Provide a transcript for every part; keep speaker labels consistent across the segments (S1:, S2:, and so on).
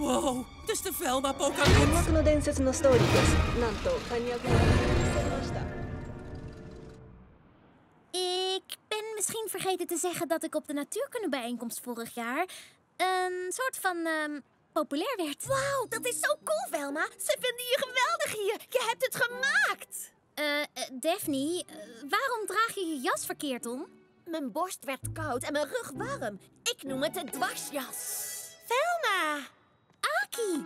S1: Wow, dus de Velma-apocalypse.
S2: 暗幕の伝説のストーリーです。なんとカニ役が発見されました。
S3: Ik ben misschien vergeten te zeggen dat ik op de natuurkundebijeenkomst vorig jaar een soort van populair werd.
S4: Wauw, dat is zo cool, Velma. Ze vinden je geweldig hier. Je hebt het gemaakt.
S3: Daphne, waarom draag je je jas verkeerd om?
S4: Mijn borst werd koud en mijn rug warm. Ik noem het de dwarsjas. Velma!
S3: Aki!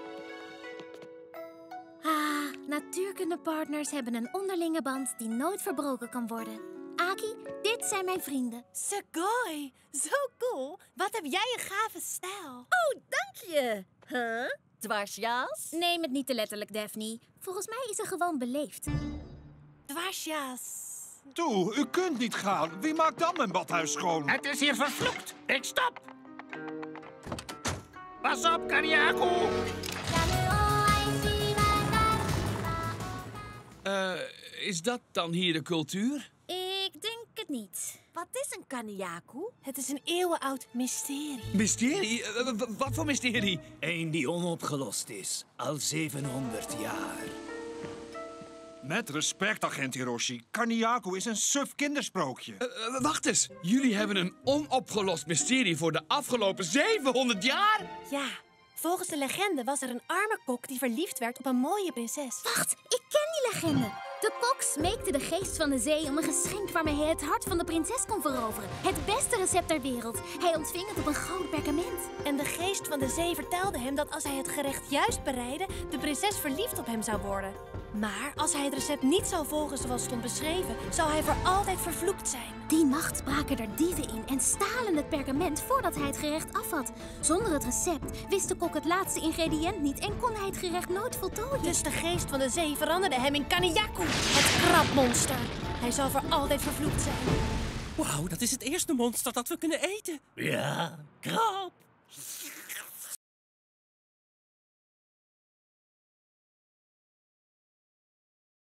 S3: Natuurkundepartners hebben een onderlinge band die nooit verbroken kan worden. Aki, dit zijn mijn vrienden.
S4: Segoi, zo cool. Wat heb jij een gave stijl. Oh, dank je. Huh? Dwarsjas?
S3: Neem het niet te letterlijk, Daphne. Volgens mij is ze gewoon beleefd.
S4: Dwarsjas.
S5: Toe, u kunt niet gaan. Wie maakt dan mijn badhuis schoon?
S6: Het is hier vervloekt. Ik stop. Pas op, Kaniaku.
S1: Is dat dan hier de cultuur?
S3: Ik denk het niet.
S4: Wat is een Kaniaku? Het is een eeuwenoud mysterie.
S1: Mysterie? Wat voor mysterie?
S7: Eén die onopgelost is. Al 700 jaar.
S5: Met respect, agent Hiroshi. Kaniaku is een suf kindersprookje.
S1: Wacht eens. Jullie hebben een onopgelost mysterie voor de afgelopen 700 jaar?
S4: Ja, volgens de legende was er een arme kok die verliefd werd op een mooie prinses.
S3: Wacht, ik ken die legende. De kok smeekte de geest van de zee om een geschenk waarmee hij het hart van de prinses kon veroveren. Het beste recept ter wereld. Hij ontving het op een gouden perkament.
S4: En de geest van de zee vertelde hem dat als hij het gerecht juist bereidde, de prinses verliefd op hem zou worden. Maar als hij het recept niet zou volgen zoals stond beschreven, zou hij voor altijd vervloekt zijn.
S3: Die nacht braken er dieven in en stalen het perkament voordat hij het gerecht afhad. Zonder het recept wist de kok het laatste ingrediënt niet en kon hij het gerecht nooit voltooien.
S4: Dus de geest van de zee veranderde hem in Kaniaku, het krabmonster. Hij zal voor altijd vervloekt zijn.
S1: Wauw, dat is het eerste monster dat we kunnen eten.
S7: Ja, krab.